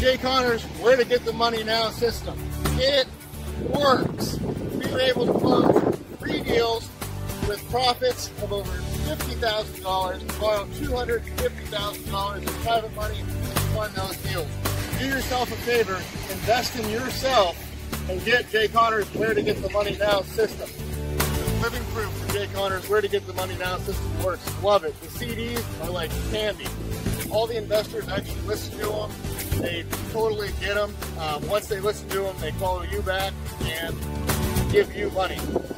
Jay Connor's Where to Get the Money Now system. It works. We were able to close 3 deals with profits of over $50,000, borrow $250,000 in private money to fund those deals. Do yourself a favor, invest in yourself, and get Jay Connor's Where to Get the Money Now system. Living proof for Jay Connor's Where to Get the Money Now system works. Love it. The CDs are like candy. All the investors actually listen to them. They totally get them. Once they listen to them, they follow you back and give you money.